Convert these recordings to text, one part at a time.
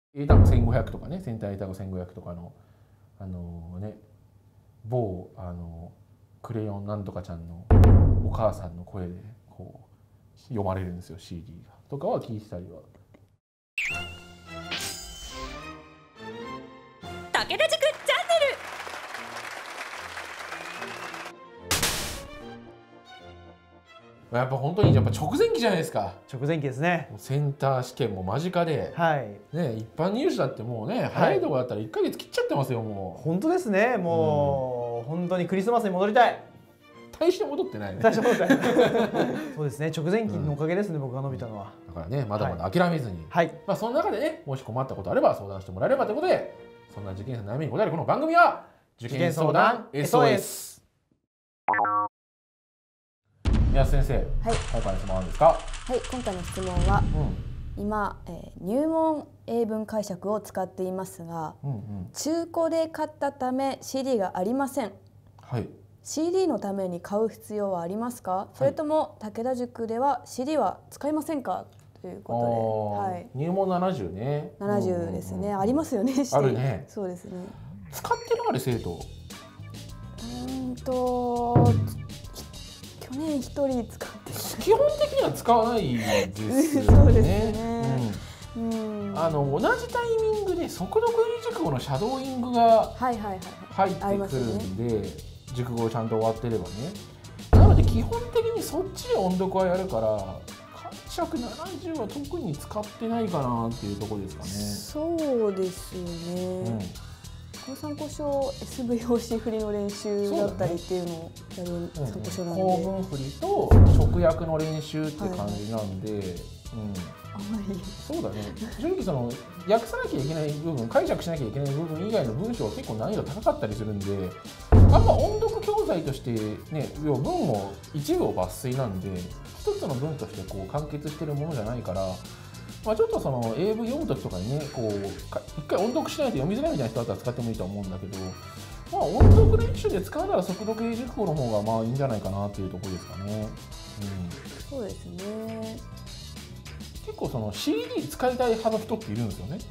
英単語1500とかね、センター英単語1500とかの某クレヨンなんとかちゃんのお母さんの声でこう読まれるんですよ、 CD がとかは聞いてたりは。 武田塾チャンネル。 やっぱ本当に直前期じゃないですか。 直前期ですね。 センター試験も間近で、 はい。 ね、一般入試だってもうね、早いところだったら1ヶ月切っちゃってますよ、もう。 本当ですね。もう、本当にクリスマスに戻りたい。 大して戻ってないね。 大して戻ってない。そうですね。直前期のおかげですね、僕が伸びたのは。 だからね、まだまだ諦めずに。 はい。 まあその中でね、もし困ったことあれば相談してもらえればということで、そんな受験生の悩みに答えるこの番組は受験相談 SOS。宮津先生、今回の質問は何ですか？ はい、今回の質問は、今、入門英文解釈を使っていますが、中古で買ったため CD がありません。 はい。 CD のために買う必要はありますか？それとも武田塾では CD は使いませんか？ということで、はい、 入門70ね。 70ですね。ありますよね。 あるね。 そうですね。 使ってるある生徒。 去年一人使って基本的には使わないですよね。 そうですね。 同じタイミングで速読入り熟語のシャドーイングが入ってくるんで、熟語ちゃんと終わってればね。なので基本的にそっちで音読はやるから、解釈70は特に使ってないかなっていうところですかね。 そうですね。この参考書 SV 用紙振りの練習だったりっていうのをやる参考書なんで、 構文振りと直訳の練習って感じなんで、そうだね。正直その訳さなきゃいけない部分、解釈しなきゃいけない部分以外の文章は結構難易度高かったりするんで、あんま音読教材としてね、要は文も一部を抜粋なんで、一つの文としてこう完結してるものじゃないから。まあちょっとその英文読む時とかにね、こう一回音読しないと読みづらいみたいな人だったら使ってもいいと思うんだけど、まあ音読練習で使うなら速読英熟語の方がまあいいんじゃないかなっていうところですかね。 そうですね。 結構その CD 使いたい派の人っているんですよね。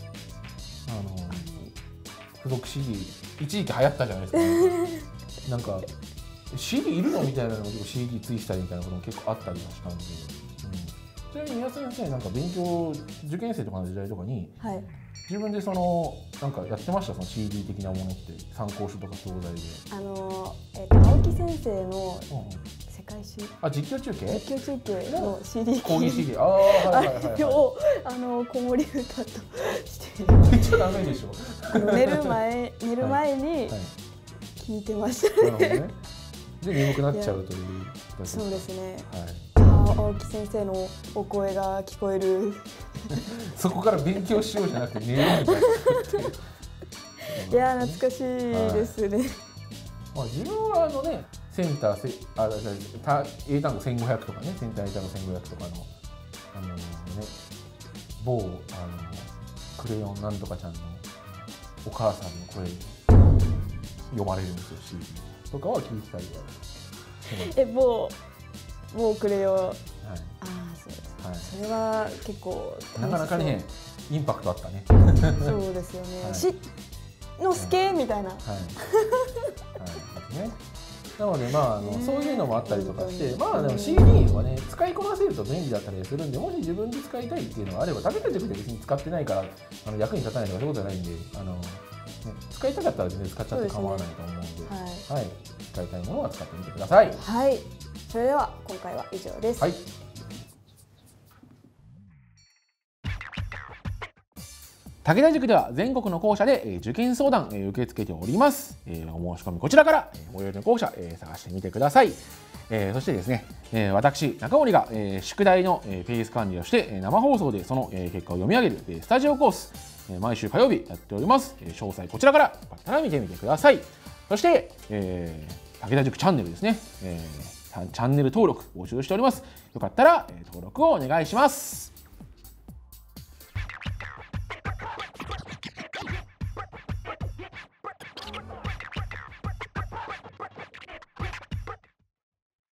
付属 CD 一時期流行ったじゃないですか。なんか CD いるのみたいなのを CD 追したりみたいなことも結構あったりはしたんで。ちなみに宮先生、なんか勉強受験生とかの時代とかに、自分でそのなんかやってました、その CD 的なものって参考書とか教材で。 青木先生の世界史、 実況中継の CD 講義 CD、 あれを子守歌としてめっちゃ長いでしょ。 寝る前に聞いてましたね。 で眠くなっちゃうという。 そうですね。青木先生のお声が聞こえる。 そこから勉強しようじゃなくて寝ようみたいな。 いや懐かしいですね。 自分はセンター英単語1500とかね、センター英単語1500とかの某クレヨンなんとかちゃんのお母さんの声で読まれるんですよ、CD とかは聞いてたりは。 某クレヨン。そうです。それは結構なかなかねインパクトあったね。 そうですよね。しのすけみたいな。 なのでそういうのもあったりとかして、でも CD はね使いこなせると便利だったりするんで、もし自分で使いたいっていうのがあれば、武田塾で別に使ってないから役に立たないとかそういうことじゃないんで、使いたかったら全然使っちゃって構わないと思うんで、使いたいものは使ってみてください。 はい。それでは今回は以上です。 武田塾では全国の校舎で受験相談受け付けております。お申し込みこちらから最寄りの校舎探してみてください。そしてですね、私中森が宿題のペース管理をして生放送でその結果を読み上げるスタジオコース毎週火曜日やっております。詳細こちらからよかったら見てみてください。そして武田塾チャンネルですね、チャンネル登録募集しております。よかったら登録をお願いします。